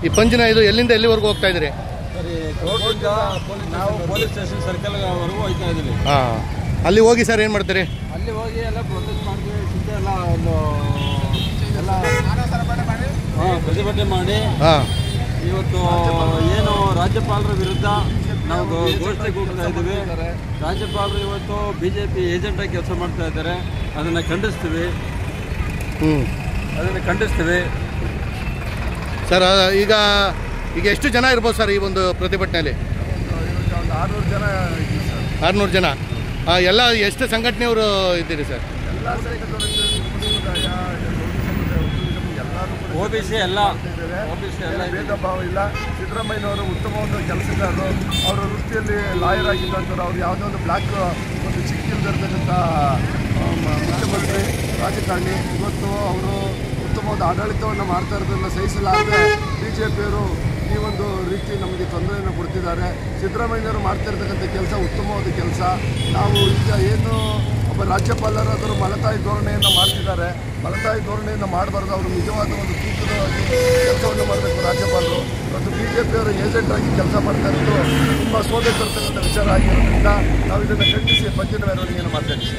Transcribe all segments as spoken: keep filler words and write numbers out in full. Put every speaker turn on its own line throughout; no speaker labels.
ಈ ಪಂಜಿನ ಇದು ಎಲ್ಲಿಂದ ಎಲ್ಲಿವರೆಗೂ ಹೋಗ್ತಾ ಇದ್ದೀರಿ?
ನಾವು ಪೊಲೀಸ್ ಸ್ಟೇಷನ್ ಸರ್ಕಲ್ ವರೆಗೂ ಹೋಗ್ತಾ ಇದ್ದೀವಿ.
ಹಾಂ, ಅಲ್ಲಿ ಹೋಗಿ ಸರ್ ಏನು ಮಾಡ್ತೀರಿ?
ಅಲ್ಲಿ ಹೋಗಿ ಎಲ್ಲ ಪ್ರೊಟೆಸ್ಟ್ ಮಾಡ್ತೀವಿ, ಸಿದ್ಧ ಎಲ್ಲ ಒಂದು ಎಲ್ಲ ಹಾಂ ಪ್ರತಿಭಟನೆ ಮಾಡಿ
ಹಾಂ
ಇವತ್ತು ಏನು ರಾಜ್ಯಪಾಲರ ವಿರುದ್ಧ ನಾವು ಘೋಷಣೆ ಕೂಗ್ತಾ ಇದ್ದೀವಿ. ರಾಜ್ಯಪಾಲರು ಇವತ್ತು ಬಿ ಜೆ ಪಿ ಏಜೆಂಟಾಗಿ ಕೆಲಸ ಮಾಡ್ತಾ ಇದ್ದಾರೆ, ಅದನ್ನು ಖಂಡಿಸ್ತೀವಿ.
ಹ್ಞೂ
ಅದನ್ನು ಖಂಡಿಸ್ತೀವಿ
ಸರ್. ಈಗ ಈಗ ಎಷ್ಟು ಜನ ಇರ್ಬೋದು ಸರ್ ಈ ಒಂದು ಪ್ರತಿಭಟನೆಯಲ್ಲಿ?
ಆರುನೂರು ಜನ
ಆರುನೂರು ಜನ. ಎಲ್ಲ ಎಷ್ಟು ಸಂಘಟನೆಯವರು ಇದ್ದೀರಿ ಸರ್?
ಒ ಬಿ ಸಿ ಎಲ್ಲ ಒ ಬಿ ಸಿ ಎಲ್ಲ ಭೇದ ಭಾವ ಇಲ್ಲ. ಸಿದ್ದರಾಮಯ್ಯನವರು ಉತ್ತಮವಾದ ಕೆಲಸಗಾರರು, ಅವರ ವೃತ್ತಿಯಲ್ಲಿ ಲಾಯರ್ ಆಗಿದ್ದಂಥವ್ರು. ಅವ್ರು ಯಾವುದೋ ಒಂದು ಬ್ಲ್ಯಾಕ್ ಒಂದು ಚಿಕ್ಕಿಲ್ದಿರ್ತಕ್ಕಂಥ ಮುಖ್ಯಮಂತ್ರಿ ರಾಜಕಾರಣಿ. ಇವತ್ತು ಅವರು ಉತ್ತಮವಾದ ಆಡಳಿತವನ್ನು ಮಾಡ್ತಾ ಇರೋದನ್ನು ಸಹಿಸಲಾರದೆ ಬಿ ಜೆ ಪಿಯವರು ಈ ಒಂದು ರೀತಿ ನಮಗೆ ತೊಂದರೆಯನ್ನು ಕೊಡ್ತಿದ್ದಾರೆ. ಸಿದ್ದರಾಮಯ್ಯನವರು ಮಾಡ್ತಾ ಇರ್ತಕ್ಕಂಥ ಕೆಲಸ ಉತ್ತಮವಾದ ಕೆಲಸ. ನಾವು ಈಗ ಏನು ಒಬ್ಬ ರಾಜ್ಯಪಾಲರಾದರೂ ಮಲತಾಯಿ ಧೋರಣೆಯನ್ನು ಮಾಡ್ತಿದ್ದಾರೆ. ಮಲತಾಯಿ ಧೋರಣೆಯನ್ನು ಮಾಡಬಾರ್ದು, ಅವರು ನಿಜವಾದ ಒಂದು ತೂಕದ ಕೆಲಸವನ್ನು ಮಾಡಬೇಕು ರಾಜ್ಯಪಾಲರು. ಮತ್ತು ಬಿ ಜೆ ಪಿಯವರ ಏಜೆಂಟಾಗಿ ಕೆಲಸ ಮಾಡ್ತಾ ಇರೋದು ತುಂಬ ಸೋದೆ ತರ್ತಕ್ಕಂಥ ವಿಚಾರ ಆಗಿರೋದ್ರಿಂದ ನಾವು ಇದನ್ನು ಖಂಡಿಸಿ ಪಂಜಿನ ಮೆರವಣಿಗೆಯನ್ನು ಮಾಡ್ತಾ ಇದ್ದೀವಿ.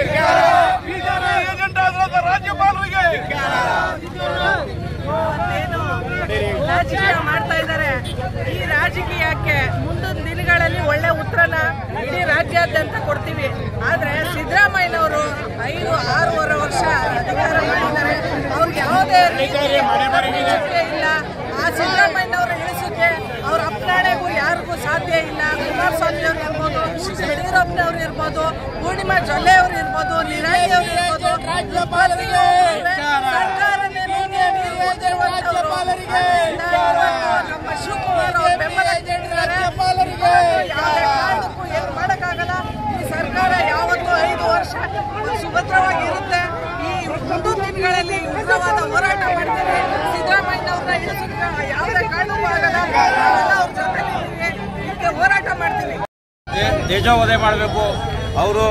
ರಾಜಕೀಯ ಮಾಡ್ತಾ ಇದ್ದಾರೆ. ಈ ರಾಜಕೀಯಕ್ಕೆ ಮುಂದಿನ ದಿನಗಳಲ್ಲಿ ಒಳ್ಳೆ ಉತ್ತರನ ಇಡೀ ರಾಜ್ಯಾದ್ಯಂತ ಕೊಡ್ತೀವಿ. ಆದ್ರೆ ಸಿದ್ದರಾಮಯ್ಯನವರು ಐದು ಆರೂವರೆ ವರ್ಷ ಅಧಿಕಾರ ಮಾಡಿದ್ದಾರೆ. ಅವ್ರಿಗೆ ಯಾವುದೇ ಇಲ್ಲ. ಆ ಸಿದ್ದರಾಮಯ್ಯನವರ ಇಳಿಸೋಕೆ ಅವ್ರ ಅಪ್ಪನಾಣೆಗೂ ಯಾರಿಗೂ ಸಾಧ್ಯ ಇಲ್ಲ. ಕುಮಾರಸ್ವಾಮಿ ಅವರು ಇರ್ಬೋದು, ಯಡಿಯೂರಪ್ಪನವ್ರು ಇರ್ಬೋದು, ಪೂರ್ಣಿಮಾ ಜೊಲ್ಲೆ ಅವರು ಇರ್ಬೋದು, ನಿರಾಣಿ ಅವರು ಇರ್ಬೋದು, ಸರ್ಕಾರನೇ ನಮ್ಮ ಶಿವಕುಮಾರ್ ಅವರು ಬೆಂಬಲ ನೀಡಿದ್ದಾರೆ. ಯಾವುದೇ ಕಾರಣಕ್ಕೂ ಏನು ಮಾಡೋಕ್ಕಾಗಲ್ಲ. ಈ ಸರ್ಕಾರ ಯಾವತ್ತೂ ಐದು ವರ್ಷ ಸುಭದ್ರವಾಗಿ ಇರುತ್ತೆ. ಈ ಮುಂದಿನ ದಿನಗಳಲ್ಲಿ ಉಗ್ರವಾದ ಹೋರಾಟ ಮಾಡ್ತೇವೆ. ಸಿದ್ದರಾಮಯ್ಯನವ್ರನ್ನ ಇಳಿಸೋಕೆ ಯಾವುದೇ ಕಾರಣಕ್ಕೂ ಆಗಲ್ಲ. ಅವ್ರ ಜೊತೆ ಇದಕ್ಕೆ ಹೋರಾಟ ಮಾಡ್ತೀವಿ.
ತೇಜೋವಧೆ ಮಾಡಬೇಕು. ಅವರು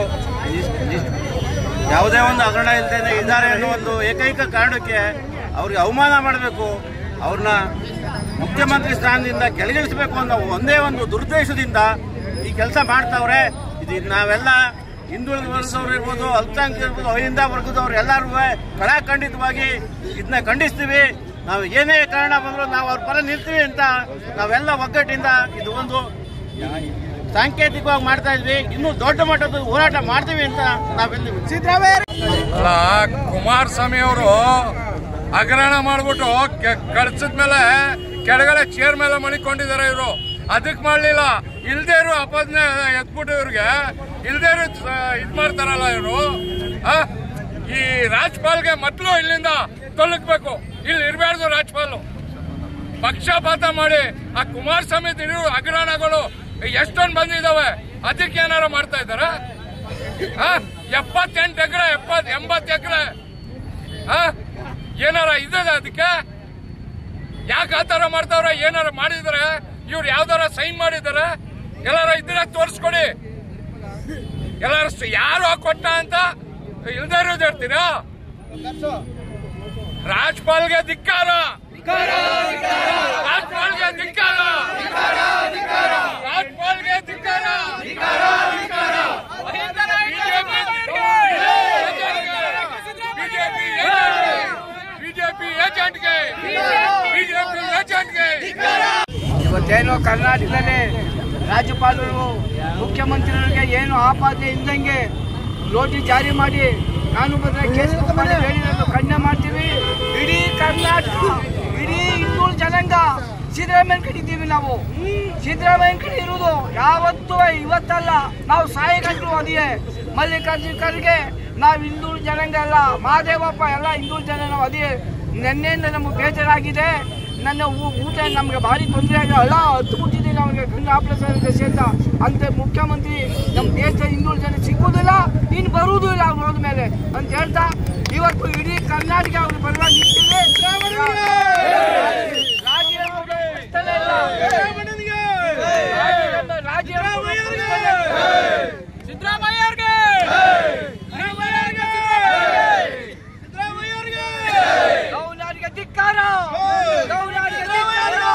ಯಾವುದೇ ಒಂದು ಹಗರಣ ಇಲ್ಲದೆ ಇದ್ದಾರೆ ಅನ್ನೋ ಒಂದು ಏಕೈಕ ಕಾರಣಕ್ಕೆ ಅವ್ರಿಗೆ ಅವಮಾನ ಮಾಡಬೇಕು, ಅವ್ರನ್ನ ಮುಖ್ಯಮಂತ್ರಿ ಸ್ಥಾನದಿಂದ ಕೆಳಗಿಳಿಸಬೇಕು ಅನ್ನೋ ಒಂದೇ ಒಂದು ದುರುದ್ದೇಶದಿಂದ ಈ ಕೆಲಸ ಮಾಡ್ತಾವ್ರೆ. ಇದು ನಾವೆಲ್ಲ ಹಿಂದುಳಿದ ವರ್ಗದವ್ರು ಇರ್ಬೋದು, ಅಲ್ಪಸಂಖ್ಯಾತರು ಇರ್ಬೋದು, ಅಹಿಂದ ವರ್ಗದವ್ರು ಎಲ್ಲರೂ ಕಳಾಖಂಡಿತವಾಗಿ ಇದನ್ನ ಖಂಡಿಸ್ತೀವಿ. ನಾವು ಏನೇ ಕಾರಣ ಬಂದರೂ ನಾವು ಅವ್ರ ಪರ ನಿಲ್ತೀವಿ ಅಂತ ನಾವೆಲ್ಲ ಒಗ್ಗಟ್ಟಿಂದ ಇದು ಒಂದು ಸಾಂಕೇತಿಕವಾಗಿ ಮಾಡ್ತಾ ಇದ್ವಿ. ಇನ್ನೂ ದೊಡ್ಡ ಮಟ್ಟದ ಹೋರಾಟ ಮಾಡ್ತೀವಿ ಅಂತ ನಾವೆಲ್ಲಿ
ಅಲ್ಲ, ಕುಮಾರಸ್ವಾಮಿ ಅವರು ಹಗರಣ ಮಾಡ್ಬಿಟ್ಟು ಕಳ್ಸಿದ ಮೇಲೆ ಕೆಳಗಡೆ ಚೇರ್ ಮೇಲೆ ಮಣಿಕೊಂಡಿದ್ದಾರೆ. ಇವರು ಅದಕ್ಕೆ ಮಾಡ್ಲಿಲ್ಲ. ಇಲ್ದೇ ಇರೋ ಅಪದ್ನೆ ಎತ್ಬಿಟ್ಟು ಇವ್ರಿಗೆ ಇಲ್ದೇ ಇರೋ ಇದ್ ಮಾಡ್ತಾರಲ್ಲ ಇವರು. ಈ ರಾಜ್ಪಾಲ್ಗೆ ಮೊದಲು ಇಲ್ಲಿಂದ ತೊಲಗಬೇಕು. ಇಲ್ಲಿ ಇರಬಾರ್ದು ರಾಜ್ಪಾಲು. ಪಕ್ಷಪಾತ ಮಾಡಿ ಆ ಕುಮಾರಸ್ವಾಮಿ ಹಗರಣಗಳು ಎಷ್ಟೊಂದು ಬಂದಿದ್ದಾವೆ, ಅದಕ್ಕೆ ಏನಾರ ಮಾಡ್ತಾ ಇದಾರ? ಎಪ್ಪತ್ತೆಂಟು ಎಕರೆ ಎಪ್ಪತ್ ಎಂಬತ್ತು ಎಕರೆ ಏನಾರ ಇದ್ದದ? ಅದಕ್ಕೆ ಯಾಕೆ ಆತರ ಮಾಡ್ತಾವ್ರ? ಏನಾರ ಮಾಡಿದ್ರೆ ಇವ್ರು ಯಾವ್ದಾರ ಸೈನ್ ಮಾಡಿದಾರೆ? ಎಲ್ಲಾರ ಇದ್ರೆ ತೋರಿಸ್ಕೊಡಿ. ಎಲ್ಲಾರ ಯಾರು ಕೊಟ್ಟ ಅಂತ ಇಲ್ದೇ ಇರೋದು ಹೇಳ್ತೀರಾ? ರಾಜ್ಪಾಲ್ಗೆ ಧಿಕ್ಕಾರ, ರಾಜ್ಪಾಲ್ಗೆ ಧಿಕ್ಕಾರ, ರಾಜ್ಪಾಲ್ಗೆ ಧಿಕ್ಕಾರ. ಬಿಜೆಪಿ ಏಜೆಂಟ್ಗೆ, ಬಿಜೆಪಿ ಏಜೆಂಟ್ಗೆ
ಇವತ್ತೇನು ಕರ್ನಾಟಕದಲ್ಲಿ ರಾಜ್ಯಪಾಲರು ಮುಖ್ಯಮಂತ್ರಿಗಳಿಗೆ ಏನು ಆಪಾದನೆ ಇದ್ದಂಗೆ ನೋಟಿಸ್ ಜಾರಿ ಮಾಡಿ ಕಾನೂನು ಕೇಸ್ ಮಾಡಿ ಹೇಳಿರೋದು ಖಂಡನೆ ಮಾಡ್ತೀವಿ. ಇಡೀ ಕರ್ನಾಟಕ, ಇಡೀ ಹಿಂದುಳಿದ ಜನಾಂಗ ಸಿದ್ದರಾಮಯ್ಯ ಕಡಿತೀವಿ. ನಾವು ಸಿದ್ದರಾಮಯ್ಯ ಕಡೆ ಇರುವುದು ಯಾವತ್ತೂ ಇವತ್ತಲ್ಲ, ನಾವು ಸಾಯಗಂಟು ಅದೇ. ಮಲ್ಲಿಕಾರ್ಜುನ ಖರ್ಗೆ ನಾವು ಹಿಂದುಳಿದ ಜನಾಂಗ ಅಲ್ಲ, ಮಹಾದೇವಪ್ಪ ಎಲ್ಲ ಹಿಂದುಳಿದ ಜನ ನಾವು ಅದೇ. ನಿನ್ನೆಯಿಂದ ನಮಗೆ ಬೇಜಾರಾಗಿದೆ. ನನ್ನ ಊಟ ನಮಗೆ ಭಾರಿ ತೊಂದರೆ ಆಗಿದೆ. ಹಳ್ಳ ಹತ್ತು ಬಿಟ್ಟಿದ್ದೀವಿ ನಮಗೆ ಕಣ್ಣು ಆಪರೇಷನ್ ದಶೆ ಅಂತ. ಅಂತ ಮುಖ್ಯಮಂತ್ರಿ ನಮ್ಮ ದೇಶದ ಹಿಂದುಳಿದ ಜನ ಸಿಕ್ಕುವುದಿಲ್ಲ, ಇನ್ನು ಬರುವುದೂ ಇಲ್ಲ ಅವ್ರು ಹೋದ್ಮೇಲೆ ಅಂತ ಹೇಳ್ತಾ ಇವತ್ತು ಇಡೀ ಕರ್ನಾಟಕ ಅವ್ರ ಪರವಾಗಿ ನಿಂತಿದೆ. ಸಿದ್ದರಾಮಯ್ಯವ್ರಿಗೆ ಗೌರವರಿಗೆ ಧಿಕ್ಕಾರ, ಗೌರವರಿಗೆ ಧಿಕ್ಕಾರ.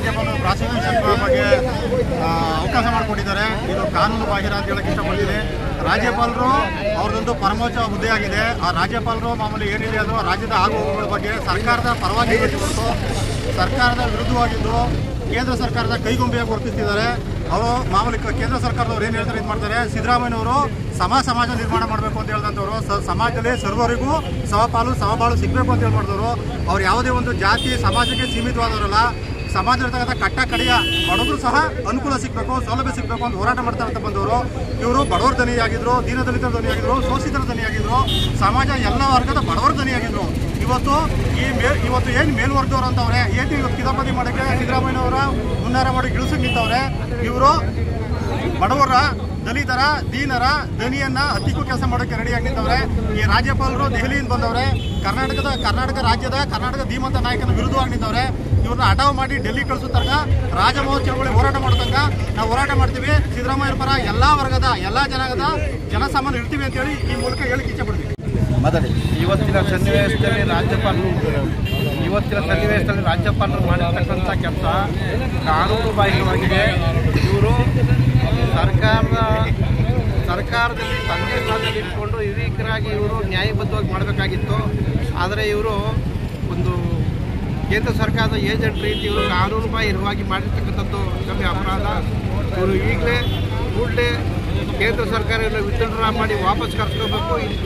ರಾಜ್ಯಪಾಲರು ಪ್ರಾಸಿಕ್ಯೂಷನ್ ಬಗ್ಗೆ ಅವಕಾಶ ಮಾಡಿಕೊಟ್ಟಿದ್ದಾರೆ. ಇದು ಕಾನೂನು ಬಾಹಿರ ಅಂತ ಹೇಳಕ್ಕೆ ಇಷ್ಟಪಡ್ತೀನಿ. ರಾಜ್ಯಪಾಲರು ಅವ್ರದ್ದೊಂದು ಪರಮೋಚ್ಚ ಹುದ್ದೆಯಾಗಿದೆ. ಆ ರಾಜ್ಯಪಾಲರು ಮಾಮೂಲಿ ಏನಿದೆ ಅದು ರಾಜ್ಯದ ಆಗುಹೋಗುಗಳ ಬಗ್ಗೆ ಸರ್ಕಾರದ ಪರವಾಗಿ ಹೊರತು ಸರ್ಕಾರದ ವಿರುದ್ಧವಾಗಿದ್ದು ಕೇಂದ್ರ ಸರ್ಕಾರದ ಕೈಗೊಂಬೆಯಾಗಿ ವರ್ತಿಸ್ತಿದ್ದಾರೆ. ಅವರು ಮಾಮೂಲಿ ಕೇಂದ್ರ ಸರ್ಕಾರದವ್ರು ಏನು ಹೇಳ್ತಾರೆ ಇದು ಮಾಡ್ತಾರೆ. ಸಿದ್ದರಾಮಯ್ಯನವರು ಸಮ ಸಮಾಜ ನಿರ್ಮಾಣ ಮಾಡಬೇಕು ಅಂತ ಹೇಳಿದಂಥವ್ರು, ಸ ಸಮಾಜದಲ್ಲಿ ಸರ್ವರಿಗೂ ಸಮಪಾಲು ಸಮಬಾಳು ಸಿಗಬೇಕು ಅಂತ ಹೇಳಿ ಮಾಡಿದವರು. ಅವ್ರು ಯಾವುದೇ ಒಂದು ಜಾತಿ ಸಮಾಜಕ್ಕೆ ಸೀಮಿತವಾದವರಲ್ಲ. ಸಮಾಜದಲ್ಲಿರ್ತಕ್ಕಂಥ ಕಟ್ಟ ಕಡೆಯ ಬಡವರು ಸಹ ಅನುಕೂಲ ಸಿಗಬೇಕು, ಸೌಲಭ್ಯ ಸಿಗಬೇಕು ಅಂತ ಹೋರಾಟ ಮಾಡ್ತಾ ಅಂತ ಬಂದವರು. ಇವರು ಬಡವರ ದನಿಯಾಗಿದ್ರು, ದೀನದಲಿತರ ದನಿಯಾಗಿದ್ರು, ಶೋಷಿತರ ದನಿಯಾಗಿದ್ರು, ಸಮಾಜ ಎಲ್ಲ ವರ್ಗದ ಬಡವರ ದನಿಯಾಗಿದ್ರು. ಇವತ್ತು ಈ ಮೇ ಇವತ್ತು ಏನು ಮೇಲ್ವರ್ಗದವ್ರು ಅಂತವ್ರೆ ಏನು ಇವತ್ತು ಕಿತಾಪತಿ ಮಾಡೋಕ್ಕೆ ಸಿದ್ದರಾಮಯ್ಯನವರ ಹುನ್ನಾರ ಮಾಡಿ ಇಳಿಸಕ್ಕೆ ನಿಂತವ್ರೆ. ಇವರು ಬಡವರ ದಲಿತರ ದೀನರ ದನಿಯನ್ನ ಹತ್ತಿಕ್ಕೂ ಕೆಲಸ ಮಾಡೋಕ್ಕೆ ರೆಡಿಯಾಗಿ ನಿಂತವ್ರೆ. ಈ ರಾಜ್ಯಪಾಲರು ದೆಹಲಿಯಿಂದ ಬಂದವ್ರೆ. ಕರ್ನಾಟಕದ ಕರ್ನಾಟಕ ರಾಜ್ಯದ ಕರ್ನಾಟಕ ಧೀಮಂತ ನಾಯಕನ ವಿರುದ್ಧವಾಗಿ ನಿಂತವ್ರೆ. ಇವ್ರನ್ನ ಹಠಾವ್ ಮಾಡಿ ಡೆಲ್ಲಿ ಕಳಿಸೋ ತನಕ ರಾಜಮೋಹನ್ ಚಳವಳಿ ಹೋರಾಟ ಮಾಡೋ ತನಕ ನಾವು ಹೋರಾಟ ಮಾಡ್ತೀವಿ. ಸಿದ್ದರಾಮಯ್ಯ ಪರ ಎಲ್ಲ ವರ್ಗದ ಎಲ್ಲ ಜನಾಂಗದ ಜನಸಾಮಾನ್ಯ ಇರ್ತೀವಿ ಅಂತೇಳಿ ಈ ಮೂಲಕ ಹೇಳಿಕ್ಕೆ ಇಚ್ಛೆ ಪಡ್ತೀವಿ.
ಇವತ್ತಿನ ಸನ್ನಿವೇಶದಲ್ಲಿ ರಾಜ್ಯಪಾಲರು ಇವತ್ತಿನ ಸನ್ನಿವೇಶದಲ್ಲಿ ರಾಜ್ಯಪಾಲರು ಮಾಡಿರ್ತಕ್ಕಂಥ ಕೆಲಸ ಕಾನೂನು ಬಾಹಿರವಾಗಿದೆ. ಇವರು ಸರ್ಕಾರದ ಸರ್ಕಾರದಲ್ಲಿ ತಂದೆ ಸ್ಥಾನದಲ್ಲಿ ಇಟ್ಕೊಂಡು ಹಿರಿಯರಾಗಿ ಇವರು ನ್ಯಾಯಬದ್ಧವಾಗಿ ಮಾಡಬೇಕಾಗಿತ್ತು. ಆದರೆ ಇವರು ಒಂದು ಕೇಂದ್ರ ಸರ್ಕಾರದ ಏಜೆಂಟ್ ರೀತಿ ಇವರು ಕಾನೂನು ಬಾಹಿರವಾಗಿ ಮಾಡಿರ್ತಕ್ಕಂಥದ್ದು ಕಮ್ಮಿ ಅಪರಾಧ. ಇವರು ಈಗಲೇ ಕೂಡಲೇ ಕೇಂದ್ರ ಸರ್ಕಾರ ವಿತ್ಡ್ರಾ ಮಾಡಿ ವಾಪಸ್ ಕರ್ಸ್ಕೋಬೇಕು. ಇಂಥ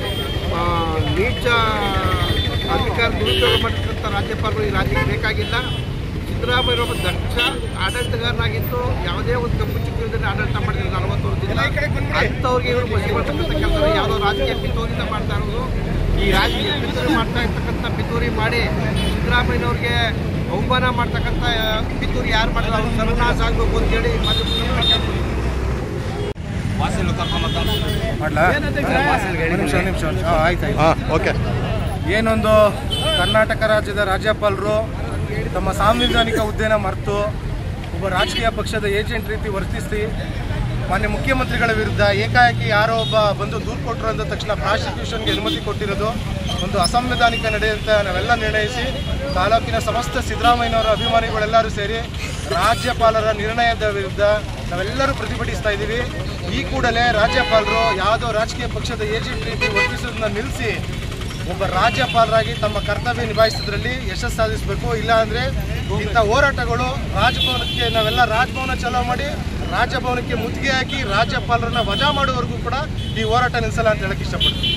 ನೀಚ ಅಧಿಕಾರ ದುರುಪಯೋಗ ಮಾಡಿರ್ತಕ್ಕಂಥ ರಾಜ್ಯಪಾಲರು ಈ ರಾಜ್ಯಕ್ಕೆ ಬೇಕಾಗಿಲ್ಲ. ಸಿದ್ದರಾಮಯ್ಯ ಒಬ್ಬ ದಕ್ಷ ಆಡಳಿತಗಾರನಾಗಿತ್ತು. ಯಾವುದೇ ಒಂದು ಕಪ್ಪು ಚಿಕ್ಕದಲ್ಲಿ ಆಡಳಿತ ಮಾಡಿದ್ರು ನಲವತ್ತು ವರ್ಷದಿಂದ. ಅಂಥವ್ರಿಗೆ ಇವರು ಬಸಿ ಮಾಡ್ತಕ್ಕಂಥ ಕೆಲಸ ಯಾವುದೋ ರಾಜಕೀಯ ಪಿತೂರಿಯಿಂದ ಮಾಡ್ತಾ ಇರೋದು. ಈ ರಾಜಕೀಯ ಪಿತೂರಿ ಮಾಡ್ತಾ ಇರ್ತಕ್ಕಂಥ ಪಿತೂರಿ ಮಾಡಿ ಸಿದ್ದರಾಮಯ್ಯನವ್ರಿಗೆ ಅವಮಾನ ಮಾಡ್ತಕ್ಕಂಥ ಪಿತೂರಿ ಯಾರು ಮಾಡಿದ್ರು ಅವ್ರು ಸರ್ವನಾಶ ಆಗಬೇಕು ಅಂತೇಳಿ
ಓಕೆ.
ಏನೊಂದು ಕರ್ನಾಟಕ ರಾಜ್ಯದ ರಾಜ್ಯಪಾಲರು ತಮ್ಮ ಸಾಂವಿಧಾನಿಕ ಹುದ್ದೆನ ಮರೆತು ಒಬ್ಬ ರಾಜಕೀಯ ಪಕ್ಷದ ಏಜೆಂಟ್ ರೀತಿ ವರ್ತಿಸಿ ಮಾನ್ಯ ಮುಖ್ಯಮಂತ್ರಿಗಳ ವಿರುದ್ಧ ಏಕಾಏಕಿ ಯಾರೋ ಒಬ್ಬ ಬಂದು ದೂರು ಕೊಟ್ಟರು ಅಂದ ತಕ್ಷಣ ಪ್ರಾಸಿಕ್ಯೂಷನ್ಗೆ ಅನುಮತಿ ಕೊಟ್ಟಿರೋದು ಒಂದು ಅಸಂವಿಧಾನಿಕ ನಡೆ ಅಂತ ನಾವೆಲ್ಲ ನಿರ್ಣಯಿಸಿ ತಾಲೂಕಿನ ಸಮಸ್ತ ಸಿದ್ದರಾಮಯ್ಯನವರ ಅಭಿಮಾನಿಗಳೆಲ್ಲರೂ ಸೇರಿ ರಾಜ್ಯಪಾಲರ ನಿರ್ಣಯದ ವಿರುದ್ಧ ನಾವೆಲ್ಲರೂ ಪ್ರತಿಭಟಿಸ್ತಾ ಇದ್ದೀವಿ. ಈ ಕೂಡಲೇ ರಾಜ್ಯಪಾಲರು ಯಾವುದೋ ರಾಜಕೀಯ ಪಕ್ಷದ ಏಜೆಂಟ್ ರೀತಿ ವರ್ತಿಸೋದನ್ನ ನಿಲ್ಲಿಸಿ ಒಬ್ಬ ರಾಜ್ಯಪಾಲರಾಗಿ ತಮ್ಮ ಕರ್ತವ್ಯ ನಿಭಾಯಿಸೋದ್ರಲ್ಲಿ ಯಶಸ್ಸು ಸಾಧಿಸಬೇಕು. ಇಲ್ಲ ಅಂದರೆ ಇಂಥ ಹೋರಾಟಗಳು ರಾಜಭವನಕ್ಕೆ ನಾವೆಲ್ಲ ರಾಜಭವನ ಚಲೋ ಮಾಡಿ ರಾಜಭವನಕ್ಕೆ ಮುತ್ತಿಗೆ ಹಾಕಿ ರಾಜ್ಯಪಾಲರನ್ನ ವಜಾ ಮಾಡುವವರೆಗೂ ಕೂಡ ಈ ಹೋರಾಟ ನಿಲ್ಲಿಸಲ್ಲ ಅಂತ ಹೇಳಕ್ಕೆ ಇಷ್ಟಪಡ್ತೀನಿ.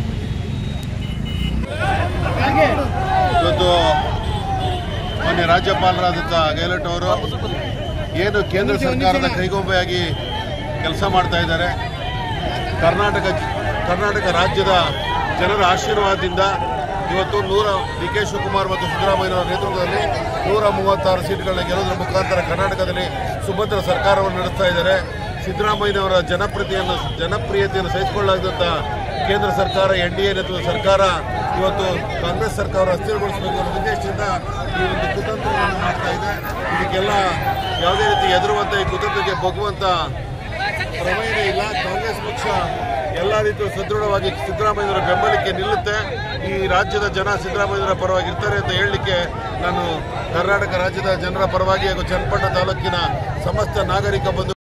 ಇವತ್ತು ಮಾನ್ಯ ರಾಜ್ಯಪಾಲರಾದಂಥ ಗೆಹ್ಲೋಟ್ ಅವರು ಏನು ಕೇಂದ್ರ ಸರ್ಕಾರದ ಕೈಗೊಂಬೆಯಾಗಿ ಕೆಲಸ ಮಾಡ್ತಾ ಇದ್ದಾರೆ. ಕರ್ನಾಟಕ ಕರ್ನಾಟಕ ರಾಜ್ಯದ ಜನರ ಆಶೀರ್ವಾದದಿಂದ ಇವತ್ತು ನೂರ ಡಿ ಕೆ ಶಿವಕುಮಾರ್ ಮತ್ತು ಸಿದ್ದರಾಮಯ್ಯನವರ ನೇತೃತ್ವದಲ್ಲಿ ನೂರ ಮೂವತ್ತಾರು ಸೀಟ್ಗಳನ್ನ ಗೆಲ್ಲುವುದರ ಮುಖಾಂತರ ಕರ್ನಾಟಕದಲ್ಲಿ ಸುಭದ್ರ ಸರ್ಕಾರವನ್ನು ನಡೆಸ್ತಾ ಇದ್ದಾರೆ. ಸಿದ್ದರಾಮಯ್ಯನವರ ಜನಪ್ರಿಯತೆಯನ್ನು ಜನಪ್ರಿಯತೆಯನ್ನು ಸಹಿಸಿಕೊಳ್ಳಲಾಗದಂಥ ಕೇಂದ್ರ ಸರ್ಕಾರ ಎನ್ ಡಿ ಎ ನೇತೃತ್ವದ ಸರ್ಕಾರ ಇವತ್ತು ಕಾಂಗ್ರೆಸ್ ಸರ್ಕಾರ ಅಸ್ಥಿರಗೊಳಿಸಬೇಕು ಅನ್ನೋ ಉದ್ದೇಶದಿಂದ ಈ ಒಂದು ಕುತಂತ್ರವನ್ನು ಮಾಡ್ತಾ ಇದೆ. ಇದಕ್ಕೆಲ್ಲ ಯಾವುದೇ ರೀತಿ ಎದುರುವಂಥ ಈ ಕುತಂತ್ರಕ್ಕೆ ಬಗ್ಗುವಂಥ ಪ್ರಮೇಯನೇ ಇಲ್ಲ. ಕಾಂಗ್ರೆಸ್ ಪಕ್ಷ ಎಲ್ಲ ರೀತಿಯು ಸದೃಢವಾಗಿ ಸಿದ್ದರಾಮಯ್ಯನವರ ಬೆಂಬಲಕ್ಕೆ ನಿಲ್ಲುತ್ತೆ. ಈ ರಾಜ್ಯದ ಜನ ಸಿದ್ದರಾಮಯ್ಯನವರ ಪರವಾಗಿ ಇರ್ತಾರೆ ಅಂತ ಹೇಳಲಿಕ್ಕೆ ನಾನು ಕರ್ನಾಟಕ ರಾಜ್ಯದ ಜನರ ಪರವಾಗಿ ಹಾಗೂ ಚನ್ನಪಟ್ಟಣ ತಾಲೂಕಿನ ಸಮಸ್ತ ನಾಗರಿಕ ಬಂಧು